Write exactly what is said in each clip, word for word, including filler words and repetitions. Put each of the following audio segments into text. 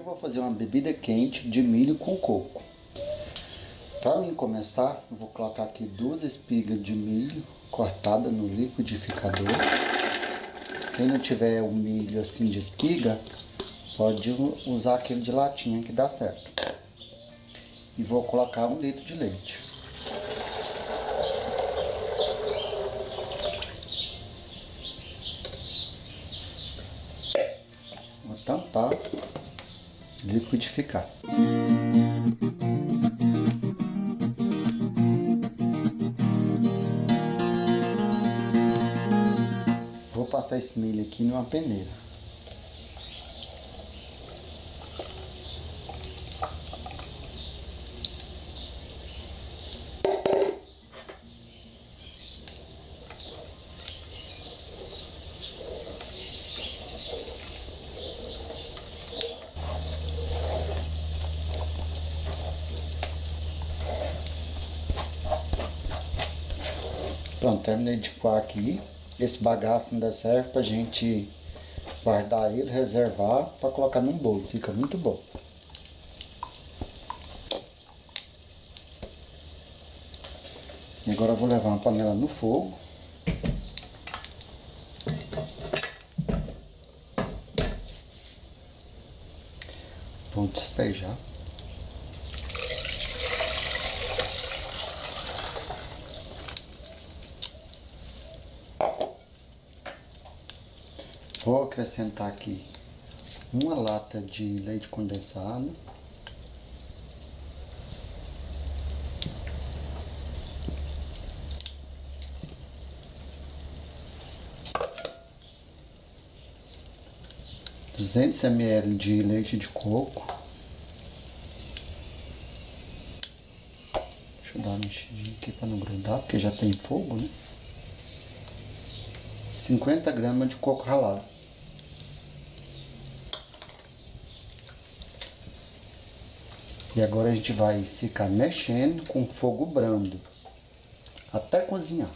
eu vou fazer uma bebida quente de milho com coco. Para mim começar, eu vou colocar aqui duas espigas de milho cortada no liquidificador. Quem não tiver o milho assim de espiga, pode usar aquele de latinha que dá certo. E vou colocar um litro de leite. Vou tampar, liquidificar. Vou passar esse milho aqui numa peneira. Pronto, terminei de coar aqui. Esse bagaço ainda serve pra gente guardar ele, reservar para colocar num bolo. Fica muito bom. E agora eu vou levar uma panela no fogo. Vou despejar. Vou acrescentar aqui uma lata de leite condensado. duzentos mililitros de leite de coco. Deixa eu dar uma mexidinha aqui para não grudar, porque já tem fogo, né? cinquenta gramas de coco ralado. E agora a gente vai ficar mexendo com fogo brando até cozinhar.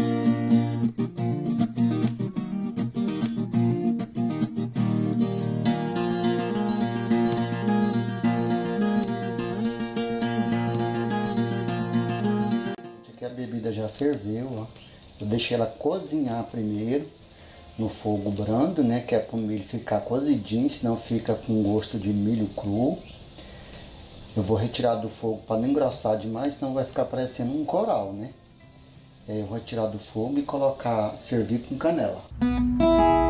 Aqui a bebida já ferveu, ó. Eu deixei ela cozinhar primeiro no fogo brando, né? Que é para o milho ficar cozidinho, senão fica com gosto de milho cru. Eu vou retirar do fogo para não engrossar demais, senão vai ficar parecendo um coral, né? Aí eu vou retirar do fogo e colocar, servir com canela.